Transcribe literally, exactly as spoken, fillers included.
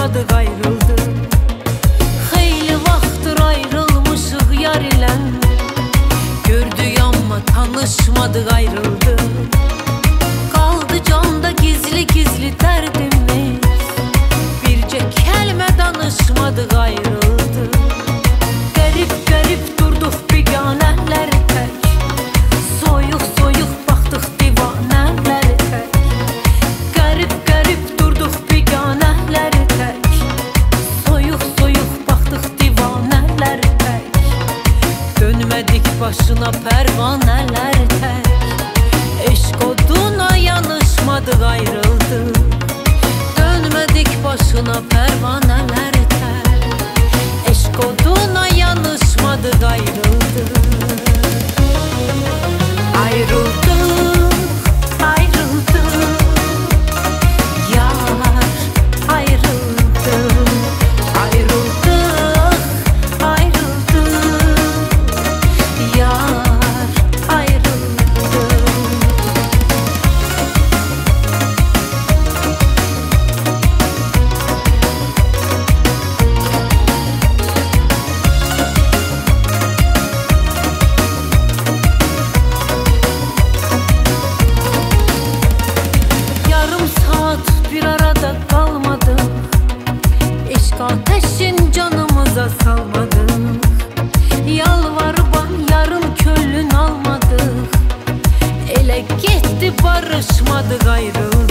danışmadık ayrıldık. Xeyli vaxtdır ayrılmışıq yar ilə, gördük amma tanışmadık ayrıldık. Qaldı canda gizli gizli dərdimiz, bircə kəlmə danışmadık ayrıldık. Qərib qərib durduq biganələr tək, soyuq soyuq baxdıq divanələr tək. Qərib qərib durduq biganələr tək, soyuq soyuq baxdıq divanələr tək. Dönmədik başına pərvanələr tək, eşq oduna yanışmadıq ayrıldık. Dönmədik başına pərvanələr tək, eşq oduna yanışmadıq ayrıldık. Ayrıldık, ayrıldık, yar ayrıldık. Ayrıldık, ayrıldık, yar ayrıldık. Yarım saat bir arada kalmadık, eşk ateşin canımıza salmadık. Yalvarban yarım könlün almadık, ele gitti barışmadık ayrıldık.